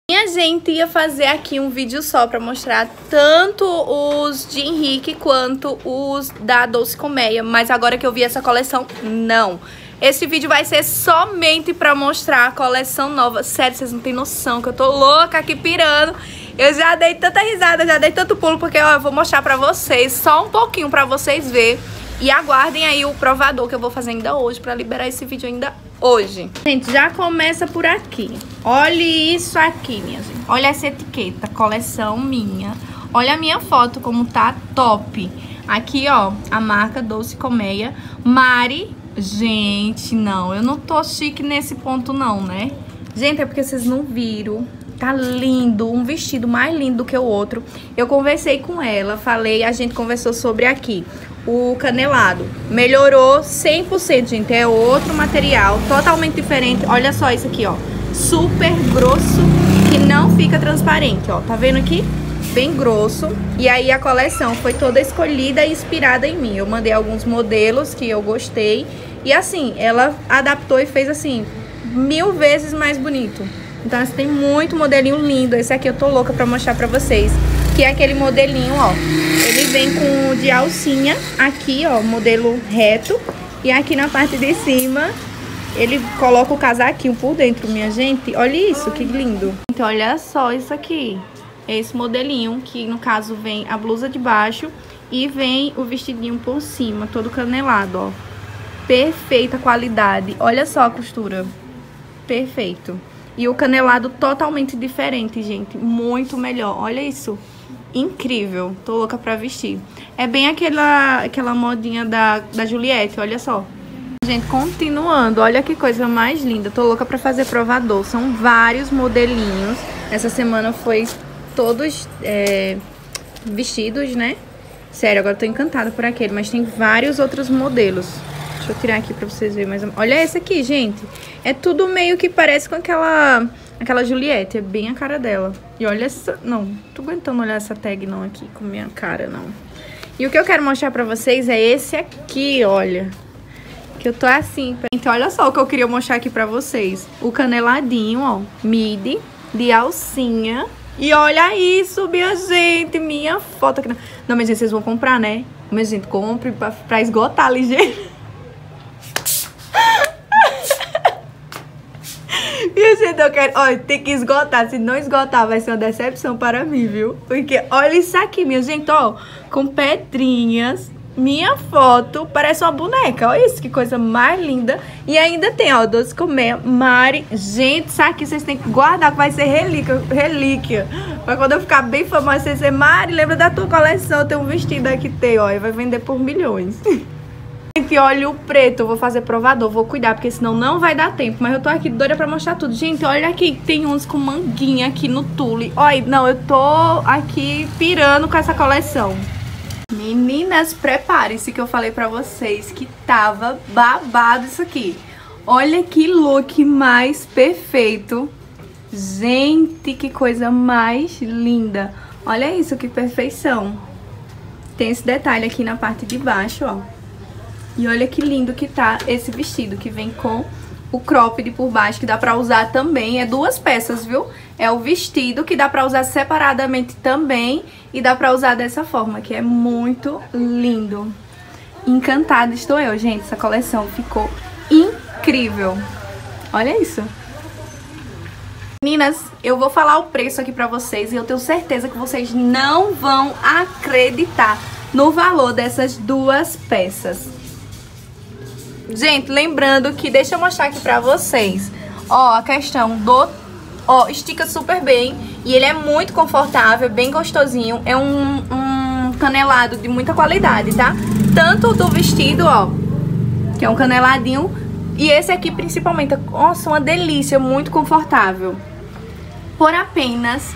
Minha gente, ia fazer aqui um vídeo só pra mostrar tanto os de Henrique quanto os da Doce Colmeia. Mas agora que eu vi essa coleção, não. Esse vídeo vai ser somente pra mostrar a coleção nova. Sério, vocês não têm noção que eu tô louca aqui pirando. Eu já dei tanta risada, já dei tanto pulo, porque ó, eu vou mostrar pra vocês, só um pouquinho pra vocês verem. E aguardem aí o provador que eu vou fazer ainda hoje, pra liberar esse vídeo ainda hoje. Gente, já começa por aqui. Olha isso aqui, minha gente. Olha essa etiqueta, coleção minha. Olha a minha foto como tá top. Aqui, ó, a marca Doce Colmeia. Mari, gente, não, eu não tô chique nesse ponto não, né? Gente, é porque vocês não viram. Tá lindo, um vestido mais lindo do que o outro. Eu conversei com ela, falei, a gente conversou sobre aqui. O canelado melhorou 100%, gente. É outro material, totalmente diferente. Olha só isso aqui, ó. Super grosso, que não fica transparente, ó. Tá vendo aqui? Bem grosso. E aí a coleção foi toda escolhida e inspirada em mim. Eu mandei alguns modelos que eu gostei. E assim, ela adaptou e fez assim, 1000 vezes mais bonito. Então, assim, tem muito modelinho lindo. Esse aqui eu tô louca pra mostrar pra vocês. Que é aquele modelinho, ó. Ele vem com de alcinha. Aqui, ó, modelo reto. E aqui na parte de cima, ele coloca o casaquinho por dentro, minha gente. Olha isso, que lindo. Então, olha só isso aqui. Esse modelinho, que no caso vem a blusa de baixo. E vem o vestidinho por cima, todo canelado, ó. Perfeita qualidade. Olha só a costura. Perfeito. E o canelado totalmente diferente, gente. Muito melhor. Olha isso. Incrível. Tô louca pra vestir. É bem aquela modinha da Juliette, olha só. Gente, continuando. Olha que coisa mais linda. Tô louca pra fazer provador. São vários modelinhos. Essa semana foi todos vestidos, né? Sério, agora tô encantada por aquele. Mas tem vários outros modelos. Deixa eu tirar aqui pra vocês verem mais ou menos. Olha esse aqui, gente. É tudo meio que parece com aquela Juliette. É bem a cara dela. E olha essa... Não, tô aguentando olhar essa tag não aqui com minha cara, não. E o que eu quero mostrar pra vocês é esse aqui, olha. Que eu tô assim. Então, olha só o que eu queria mostrar aqui pra vocês. O caneladinho, ó. Midi, de alcinha. E olha isso, minha gente. Minha foto aqui. Não, minha gente, vocês vão comprar, né? Minha gente, compre pra esgotar ligeiro. Minha gente, eu quero... Olha, tem que esgotar. Se não esgotar, vai ser uma decepção para mim, viu? Porque olha isso aqui, minha gente, ó. Com pedrinhas. Minha foto parece uma boneca. Olha isso, que coisa mais linda. E ainda tem, ó, Doce Colmeia, Mari. Gente, isso aqui vocês têm que guardar, que vai ser relíquia. Mas quando eu ficar bem famosa, vocês dizem, Mari, lembra da tua coleção? Tem um vestido aqui, tem, ó. E vai vender por milhões. Gente, olha o preto, eu vou fazer provador, vou cuidar, porque senão não vai dar tempo. Mas eu tô aqui doida pra mostrar tudo. Gente, olha aqui, tem uns com manguinha aqui no tule. Olha, não, eu tô aqui pirando com essa coleção. Meninas, preparem-se que eu falei pra vocês que tava babado isso aqui. Olha que look mais perfeito. Gente, que coisa mais linda. Olha isso, que perfeição. Tem esse detalhe aqui na parte de baixo, ó. E olha que lindo que tá esse vestido, que vem com o cropped por baixo, que dá pra usar também. É duas peças, viu? É o vestido, que dá pra usar separadamente também. E dá pra usar dessa forma, que é muito lindo. Encantada estou eu, gente. Essa coleção ficou incrível. Olha isso. Meninas, eu vou falar o preço aqui pra vocês. E eu tenho certeza que vocês não vão acreditar no valor dessas duas peças. Gente, lembrando que, deixa eu mostrar aqui pra vocês, ó, a questão do, ó, estica super bem e ele é muito confortável, bem gostosinho, é um canelado de muita qualidade, tá? Tanto do vestido, ó, que é um caneladinho, e esse aqui principalmente, nossa, uma delícia, muito confortável. Por apenas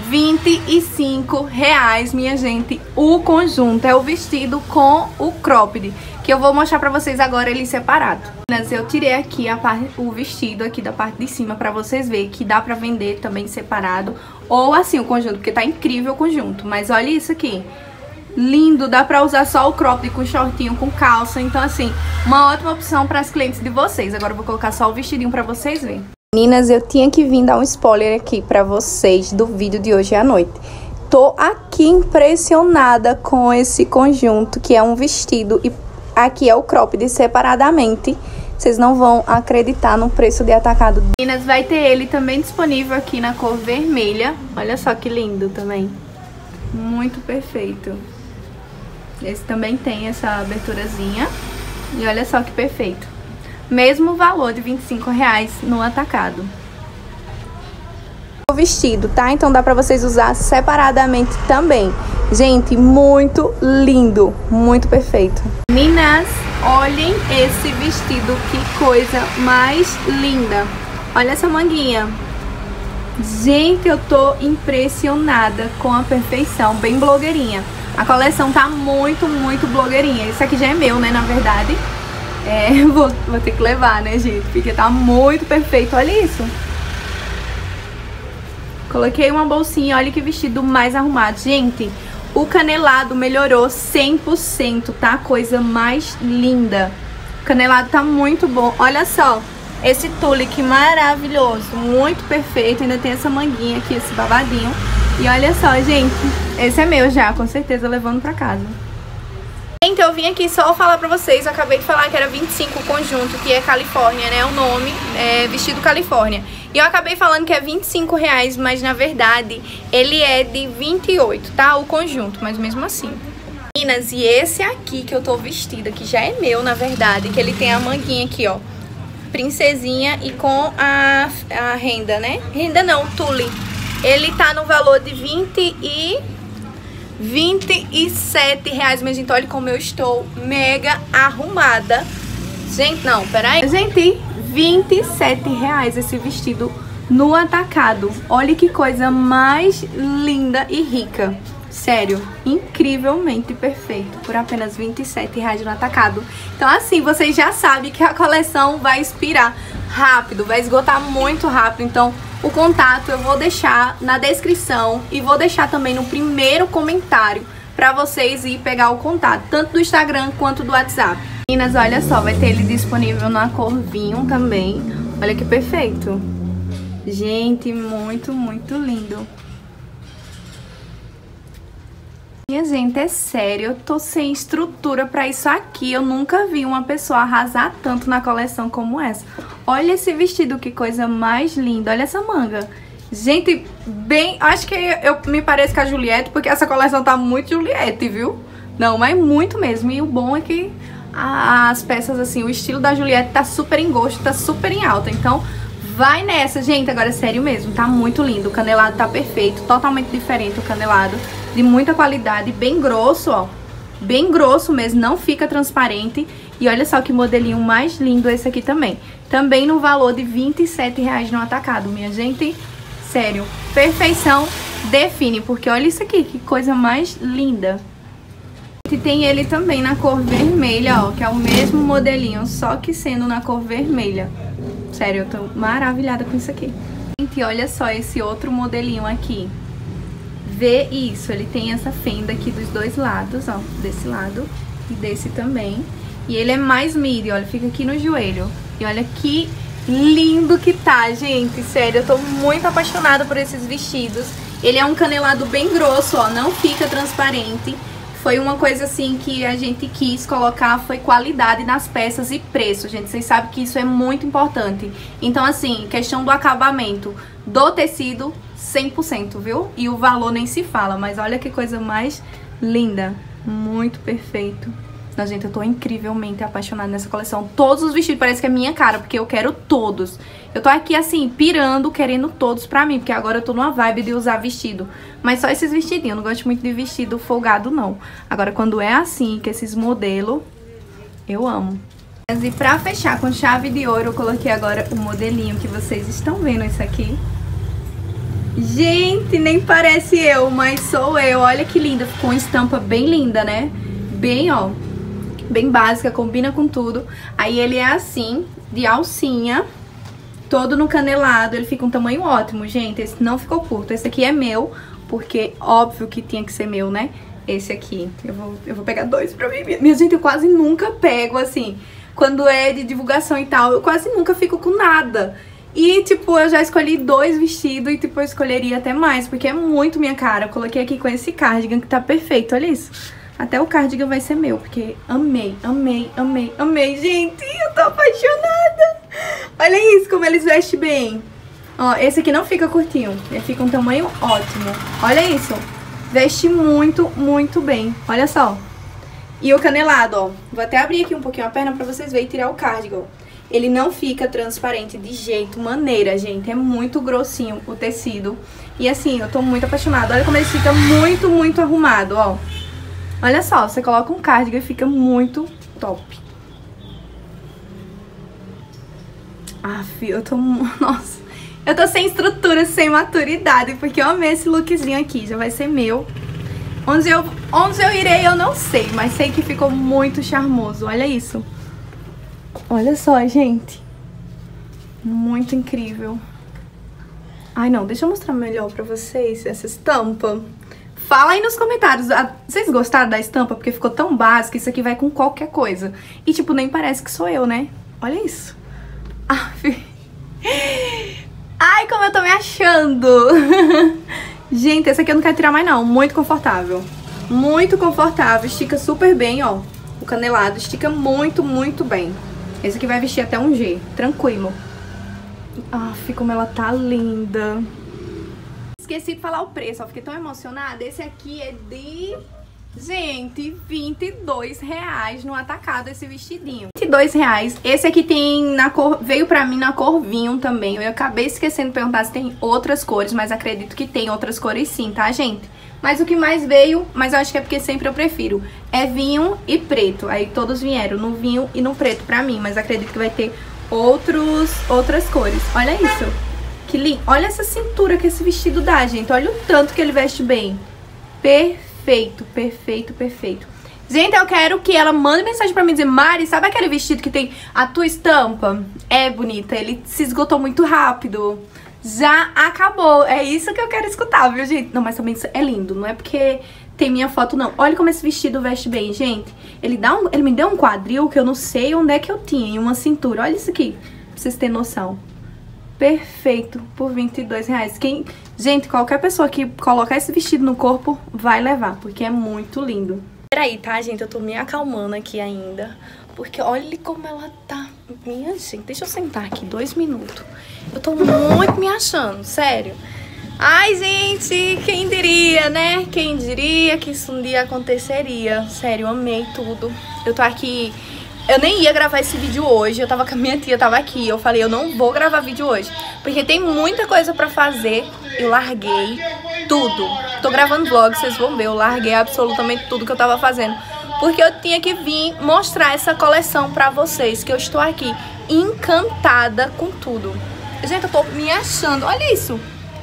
R$25, minha gente, o conjunto, é o vestido com o cropped, que eu vou mostrar pra vocês agora ele separado. Eu tirei aqui o vestido aqui da parte de cima pra vocês verem que dá pra vender também separado, ou assim o conjunto, porque tá incrível o conjunto. Mas olha isso aqui, lindo, dá pra usar só o cropped com shortinho, com calça, então assim, uma ótima opção para as clientes de vocês. Agora eu vou colocar só o vestidinho pra vocês verem. Meninas, eu tinha que vir dar um spoiler aqui pra vocês do vídeo de hoje à noite. Tô aqui impressionada com esse conjunto, que é um vestido e aqui é o cropped separadamente. Vocês não vão acreditar no preço de atacado. Meninas, vai ter ele também disponível aqui na cor vermelha. Olha só que lindo também. Muito perfeito. Esse também tem essa aberturazinha. E olha só que perfeito. Mesmo valor de R$25 no atacado. O vestido, tá? Então dá pra vocês usar separadamente também. Gente, muito lindo. Muito perfeito. Meninas, olhem esse vestido. Que coisa mais linda. Olha essa manguinha. Gente, eu tô impressionada com a perfeição. Bem blogueirinha. A coleção tá muito, muito blogueirinha. Isso aqui já é meu, né, na verdade. Vou ter que levar, né, gente? Porque tá muito perfeito. Olha isso. Coloquei uma bolsinha. Olha que vestido mais arrumado. Gente, o canelado melhorou 100%, tá? Coisa mais linda. O canelado tá muito bom. Olha só. Esse tule que maravilhoso. Muito perfeito. Ainda tem essa manguinha aqui, esse babadinho. E olha só, gente. Esse é meu já, com certeza, levando pra casa. Gente, eu vim aqui só falar pra vocês, eu acabei de falar que era 25 o conjunto, que é Califórnia, né, o nome, é vestido Califórnia. E eu acabei falando que é R$25, mas na verdade ele é de 28, tá, o conjunto, mas mesmo assim. Meninas, e esse aqui que eu tô vestida, que já é meu, na verdade, que ele tem a manguinha aqui, ó, princesinha e com a renda, né, renda não, tule. Ele tá no valor de R$27, minha gente. Olha como eu estou mega arrumada. Gente, não, peraí. Gente, R$27 esse vestido no atacado. Olha que coisa mais linda e rica. Sério, incrivelmente perfeito. Por apenas R$27 no atacado. Então assim, vocês já sabem que a coleção vai expirar rápido, vai esgotar muito rápido. Então o contato eu vou deixar na descrição e vou deixar também no primeiro comentário pra vocês ir pegar o contato, tanto do Instagram quanto do WhatsApp. Meninas, olha só, vai ter ele disponível na cor vinho também. Olha que perfeito. Gente, muito, muito lindo. Minha gente, é sério, eu tô sem estrutura pra isso aqui. Eu nunca vi uma pessoa arrasar tanto na coleção como essa. Olha esse vestido, que coisa mais linda. Olha essa manga. Gente, bem... Acho que me parece com a Juliette, porque essa coleção tá muito Juliette, viu? Não, mas muito mesmo. E o bom é que as peças, assim, o estilo da Juliette tá super em gosto, tá super em alta. Então, vai nessa, gente. Agora, é sério mesmo, tá muito lindo. O canelado tá perfeito, totalmente diferente o canelado. De muita qualidade, bem grosso, ó. Bem grosso mesmo, não fica transparente. E olha só que modelinho mais lindo esse aqui também. Também no valor de R$27 no atacado, minha gente. Sério, perfeição define, porque olha isso aqui, que coisa mais linda. E tem ele também na cor vermelha, ó, que é o mesmo modelinho, só que sendo na cor vermelha. Sério, eu tô maravilhada com isso aqui. Gente, olha só esse outro modelinho aqui. Vê isso, ele tem essa fenda aqui dos dois lados, ó, desse lado e desse também. E ele é mais midi, olha, fica aqui no joelho. E olha que lindo que tá, gente, sério, eu tô muito apaixonada por esses vestidos. Ele é um canelado bem grosso, ó, não fica transparente. Foi uma coisa assim que a gente quis colocar, foi qualidade nas peças e preço, gente. Vocês sabem que isso é muito importante. Então assim, questão do acabamento do tecido, 100%, viu? E o valor nem se fala, mas olha que coisa mais linda. Muito perfeito. Não, gente, eu tô incrivelmente apaixonada nessa coleção. Todos os vestidos, parece que é minha cara, porque eu quero todos. Eu tô aqui, assim, pirando, querendo todos pra mim, porque agora eu tô numa vibe de usar vestido. Mas só esses vestidinhos, eu não gosto muito de vestido folgado, não. Agora, quando é assim, com esses modelos, eu amo. E pra fechar com chave de ouro, eu coloquei agora o modelinho que vocês estão vendo, esse aqui. Gente, nem parece eu, mas sou eu. Olha que linda, ficou uma estampa bem linda, né? Bem, ó, bem básica, combina com tudo. Aí ele é assim, de alcinha, todo no canelado. Ele fica um tamanho ótimo, gente. Esse não ficou curto. Esse aqui é meu, porque óbvio que tinha que ser meu, né? Esse aqui. Eu vou pegar dois pra mim. Minha gente, eu quase nunca pego, assim, quando é de divulgação e tal. Eu quase nunca fico com nada. E, tipo, eu já escolhi 2 vestidos e, tipo, eu escolheria até mais, porque é muito minha cara. Eu coloquei aqui com esse cardigan que tá perfeito, olha isso. Até o cardigan vai ser meu, porque amei, amei, amei, amei. Gente, eu tô apaixonada. Olha isso, como eles vestem bem. Ó, esse aqui não fica curtinho, ele fica um tamanho ótimo. Olha isso, veste muito, muito bem. Olha só. E o canelado, ó. Vou até abrir aqui um pouquinho a perna pra vocês verem e tirar o cardigan. Ele não fica transparente de jeito maneira, gente. É muito grossinho o tecido. E assim, eu tô muito apaixonada. Olha como ele fica muito, muito arrumado, ó. Olha só, você coloca um cardigan e fica muito top. Aff, eu tô... Nossa. Eu tô sem estrutura, sem maturidade, porque eu amei esse lookzinho aqui. Já vai ser meu. Onde eu irei, eu não sei, mas sei que ficou muito charmoso. Olha isso. Olha só, gente. Muito incrível. Ai, não, deixa eu mostrar melhor pra vocês essa estampa. Fala aí nos comentários, vocês gostaram da estampa? Porque ficou tão básica, isso aqui vai com qualquer coisa. E, tipo, nem parece que sou eu, né? Olha isso. Ai, como eu tô me achando. Gente, esse aqui eu não quero tirar mais, não. Muito confortável. Muito confortável. Estica super bem, ó. O canelado estica muito, muito bem. Esse aqui vai vestir até um G, tranquilo. Aff, como ela tá linda. Esqueci de falar o preço, ó, fiquei tão emocionada. Esse aqui é de... Gente, R$22 no atacado esse vestidinho. R$22. Esse aqui tem na cor... Veio pra mim na cor vinho também. Eu acabei esquecendo de perguntar se tem outras cores, mas acredito que tem outras cores sim, tá, gente? Mas o que mais veio, mas eu acho que é porque sempre eu prefiro, é vinho e preto. Aí todos vieram no vinho e no preto pra mim, mas acredito que vai ter outras cores. Olha isso, que lindo. Olha essa cintura que esse vestido dá, gente. Olha o tanto que ele veste bem. Perfeito, perfeito, perfeito. Gente, eu quero que ela mande mensagem pra mim dizer: Mari, sabe aquele vestido que tem a tua estampa? É bonita, ele se esgotou muito rápido. Já acabou, é isso que eu quero escutar, viu, gente? Não, mas também é lindo, não é porque tem minha foto, não. Olha como esse vestido veste bem, gente. Ele me deu um quadril que eu não sei onde é que eu tinha, e uma cintura. Olha isso aqui, pra vocês terem noção. Perfeito, por R$22. Gente, qualquer pessoa que colocar esse vestido no corpo vai levar, porque é muito lindo. Peraí, tá, gente? Eu tô me acalmando aqui ainda, porque olha como ela tá. Minha gente, deixa eu sentar aqui 2 minutos. Eu tô muito me achando, sério. Ai, gente, quem diria, né? Quem diria que isso um dia aconteceria. Sério, eu amei tudo. Eu tô aqui... Eu nem ia gravar esse vídeo hoje, eu tava com a minha tia, tava aqui. Eu falei, eu não vou gravar vídeo hoje, porque tem muita coisa pra fazer. Eu larguei tudo. Tô gravando vlog, vocês vão ver. Eu larguei absolutamente tudo que eu tava fazendo, porque eu tinha que vir mostrar essa coleção pra vocês, que eu estou aqui encantada com tudo. Gente, eu tô me achando, olha isso.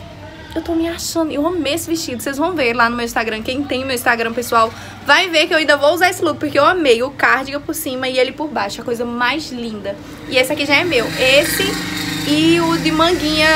Eu tô me achando, eu amei esse vestido. Vocês vão ver lá no meu Instagram, quem tem meu Instagram pessoal vai ver que eu ainda vou usar esse look, porque eu amei o cardigan por cima e ele por baixo, a coisa mais linda. E esse aqui já é meu, esse e o de manguinha,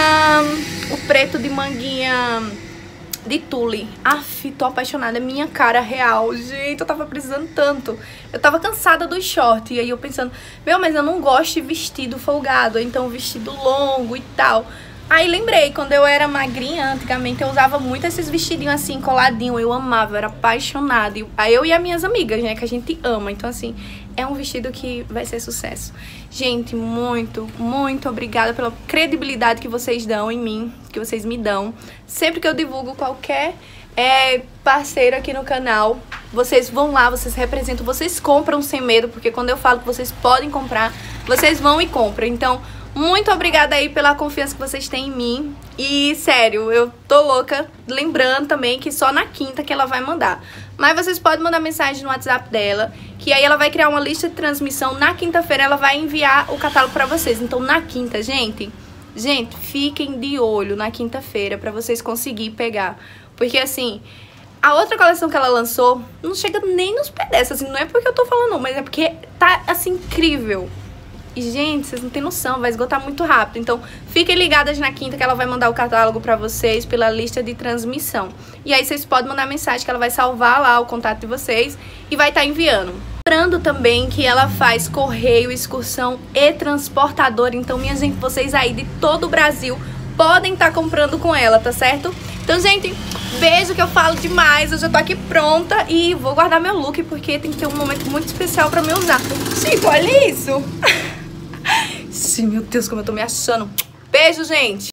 o preto de manguinha de tule. Aff, tô apaixonada, é minha cara real. Gente, eu tava precisando tanto. Eu tava cansada do short, e aí eu pensando, meu, mas eu não gosto de vestido folgado, então vestido longo e tal. Aí lembrei, quando eu era magrinha, antigamente eu usava muito esses vestidinhos assim, coladinho. Eu amava, eu era apaixonada. Aí eu e as minhas amigas, né, que a gente ama. Então assim, é um vestido que vai ser sucesso. Gente, muito, muito obrigada pela credibilidade que vocês dão em mim, que vocês me dão. Sempre que eu divulgo qualquer parceiro aqui no canal, vocês vão lá, vocês representam, vocês compram sem medo. Porque quando eu falo que vocês podem comprar, vocês vão e compram. Então... muito obrigada aí pela confiança que vocês têm em mim. E, sério, eu tô louca. Lembrando também que só na quinta que ela vai mandar. Mas vocês podem mandar mensagem no WhatsApp dela, que aí ela vai criar uma lista de transmissão. Na quinta-feira ela vai enviar o catálogo pra vocês. Então, na quinta, gente, fiquem de olho na quinta-feira pra vocês conseguirem pegar. Porque, assim... a outra coleção que ela lançou não chega nem nos pés dessa, assim. Não é porque eu tô falando, não, mas é porque tá, assim, incrível. E, gente, vocês não tem noção, vai esgotar muito rápido. Então, fiquem ligadas na quinta que ela vai mandar o catálogo pra vocês pela lista de transmissão. E aí, vocês podem mandar mensagem que ela vai salvar lá o contato de vocês e vai estar enviando. lembrando também que ela faz correio, excursão e transportadora. Então, minha gente, vocês aí de todo o Brasil podem estar comprando com ela, tá certo? Então, gente, beijo que eu falo demais. Eu já tô aqui pronta e vou guardar meu look porque tem que ter um momento muito especial pra me usar. Chico, olha isso! Sim, meu Deus, como eu tô me achando. Beijo, gente!